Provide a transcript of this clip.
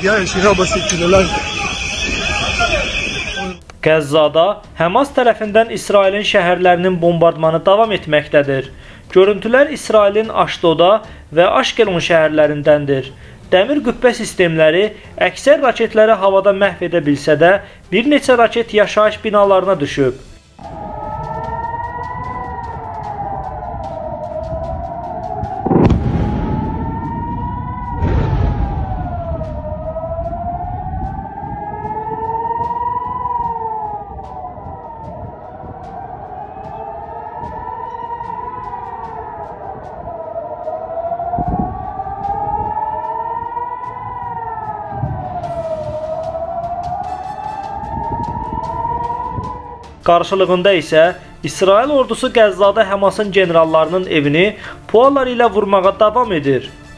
Qəzzada Həmas tərəfindən İsrailin şəhərlərinin bombardmanı davam etməkdədir. Görüntülər İsrailin Aşdoda və Aşkelon şəhərlərindəndir. Dəmir qübbə sistemləri əksər raketləri havada məhv edə bilsə də, bir neçə raket yaşayış binalarına düşüb. Qarşılığında isə İsrail ordusu Qəzzada Həmasın generallarının evini pualar ilə vurmağa davam edir.